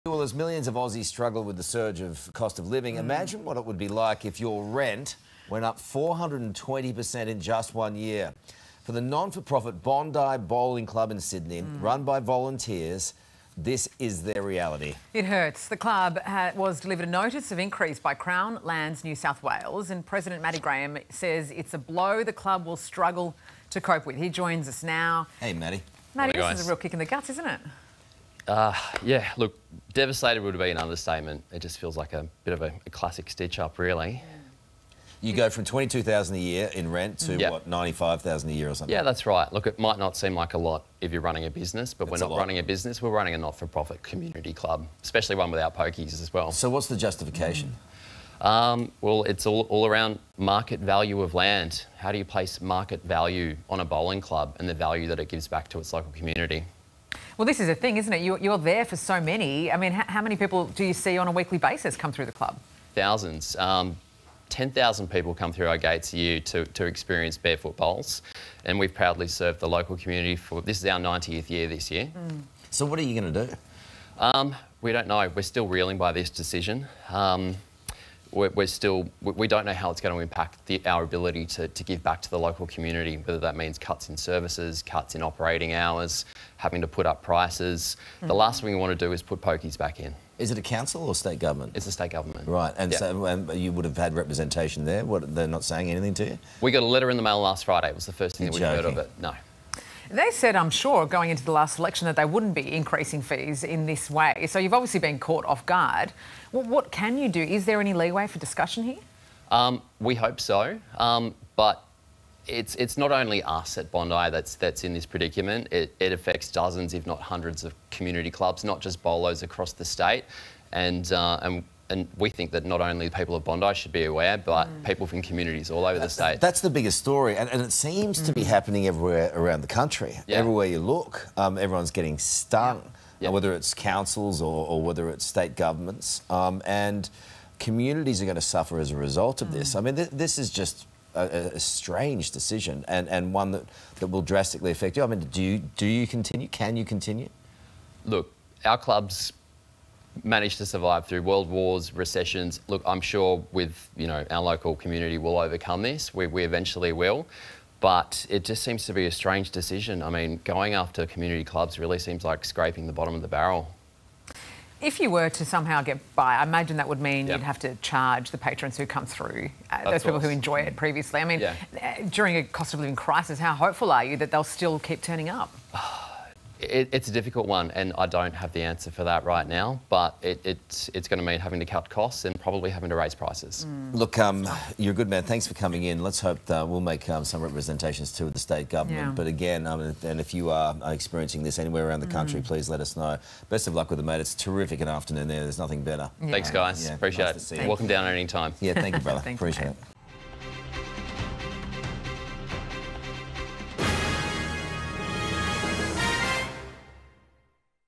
Well, as millions of Aussies struggle with the surge of cost of living, imagine what it would be like if your rent went up 420% in just 1 year. For the non-for-profit Bondi Bowling Club in Sydney, run by volunteers, this is their reality. It hurts. The club was delivered a notice of increase by Crown Lands New South Wales, and President Matty Graham says it's a blow the club will struggle to cope with. He joins us now. Hey, Matty. Matty, this is a real kick in the guts, isn't it? Yeah, look, devastated would be an understatement. It just feels like a bit of a classic stitch-up, really. You go from 22,000 a year in rent to, what, 95,000 a year or something? Yeah, that's right. Look, it might not seem like a lot if you're running a business, but we're not running a business, we're running a not-for-profit community club, especially one without pokies as well. So what's the justification? Well, it's all around market value of land. How do you place market value on a bowling club and the value that it gives back to its local community? Well, this is a thing, isn't it? You're there for so many. I mean, how many people do you see on a weekly basis come through the club? Thousands. 10,000 people come through our gates a year to experience barefoot bowls, and we've proudly served the local community for, this is our 90th year this year. So what are you going to do? We don't know. We're still reeling by this decision. We don't know how it's going to impact our ability to give back to the local community, whether that means cuts in services, cuts in operating hours, having to put up prices. The last thing we want to do is put pokies back in. Is it a council or state government? It's a state government. Right, and so you would have had representation there. What, they're not saying anything to you? We got a letter in the mail last Friday. It was the first thing that we'd heard of it. No. They said, I'm sure, going into the last election that they wouldn't be increasing fees in this way. So you've obviously been caught off guard. Well, what can you do? Is there any leeway for discussion here? We hope so, but it's not only us at Bondi that's in this predicament. It affects dozens, if not hundreds, of community clubs, not just bolos across the state, and we think that not only the people of Bondi should be aware, but people from communities all over the state. That's the biggest story, and it seems to be happening everywhere around the country. Yeah. Everywhere you look, everyone's getting stung, whether it's councils or whether it's state governments, and communities are going to suffer as a result of this. I mean, this is just a strange decision, and one that will drastically affect you. I mean, do you continue? Can you continue? Look, our clubs managed to survive through world wars, recessions. Look, I'm sure with, our local community will overcome this. We eventually will. But it just seems to be a strange decision. I mean, going after community clubs really seems like scraping the bottom of the barrel. If you were to somehow get by, I imagine that would mean you'd have to charge the patrons who come through, those people who enjoy it previously. I mean, during a cost of living crisis, how hopeful are you that they'll still keep turning up? It's a difficult one, and I don't have the answer for that right now, but it's going to mean having to cut costs and probably having to raise prices. Look, you're a good man. Thanks for coming in. Let's hope we'll make some representations too with the state government. But again, and if you are experiencing this anywhere around the country, please let us know. Best of luck with it, mate. It's terrific an afternoon there. There's nothing better. Thanks, guys. Appreciate it. Welcome down at any time. Yeah, thank you, brother. Appreciate it.